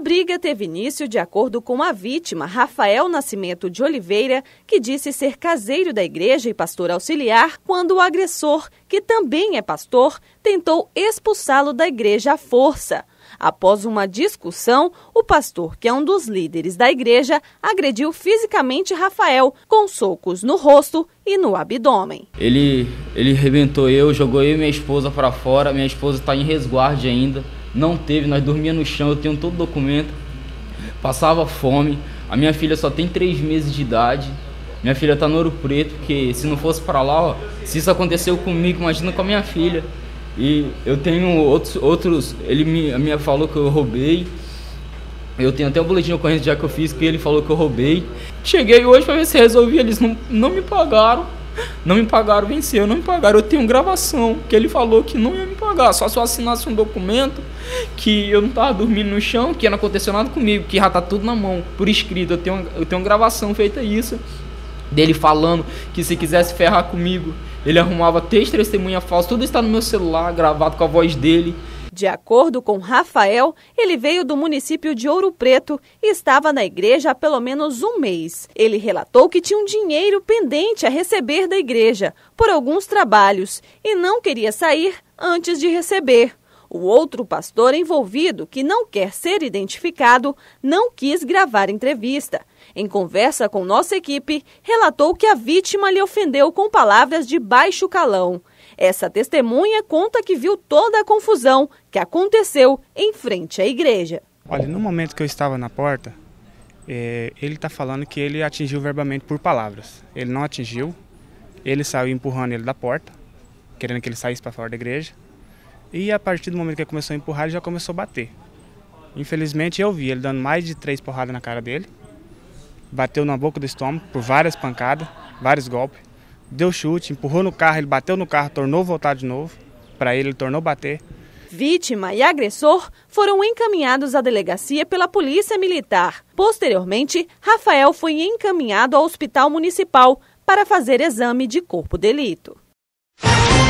briga teve início de acordo com a vítima, Rafael Nascimento de Oliveira, que disse ser caseiro da igreja e pastor auxiliar, quando o agressor, que também é pastor, tentou expulsá-lo da igreja à força. Após uma discussão, o pastor, que é um dos líderes da igreja, agrediu fisicamente Rafael, com socos no rosto e no abdômen. Ele arrebentou jogou eu e minha esposa para fora, minha esposa está em resguardo ainda. Não teve, nós dormíamos no chão, eu tenho todo o documento, passava fome, a minha filha só tem 3 meses de idade, minha filha tá no Ouro Preto, porque se não fosse para lá, ó, se isso aconteceu comigo, imagina com a minha filha. E eu tenho outros, ele me falou que eu roubei, eu tenho até o boletim de ocorrência já que eu fiz, que ele falou que eu roubei. Cheguei hoje para ver se resolvi, eles não me pagaram. Não me pagaram, venceu, não me pagaram. Eu tenho gravação, que ele falou que não ia me pagar, só se eu assinasse um documento que eu não tava dormindo no chão, que não aconteceu nada comigo, que já tá tudo na mão, por escrito. Eu tenho gravação feita isso, dele falando que se quisesse ferrar comigo, ele arrumava 3 testemunhas falsas, tudo está no meu celular, gravado com a voz dele. De acordo com Rafael, ele veio do município de Ouro Preto e estava na igreja há pelo menos um mês. Ele relatou que tinha um dinheiro pendente a receber da igreja por alguns trabalhos e não queria sair antes de receber. O outro pastor envolvido, que não quer ser identificado, não quis gravar entrevista. Em conversa com nossa equipe, relatou que a vítima lhe ofendeu com palavras de baixo calão. Essa testemunha conta que viu toda a confusão que aconteceu em frente à igreja. Olha, no momento que eu estava na porta, ele está falando que ele atingiu verbalmente por palavras. Ele não atingiu, ele saiu empurrando ele da porta, querendo que ele saísse para fora da igreja. E a partir do momento que ele começou a empurrar, ele já começou a bater. Infelizmente eu vi ele dando mais de 3 porradas na cara dele, bateu na boca do estômago por várias pancadas, vários golpes. Deu chute, empurrou no carro, ele bateu no carro, tornou voltar de novo. Para ele tornou bater. Vítima e agressor foram encaminhados à delegacia pela Polícia Militar. Posteriormente, Rafael foi encaminhado ao Hospital Municipal para fazer exame de corpo de delito.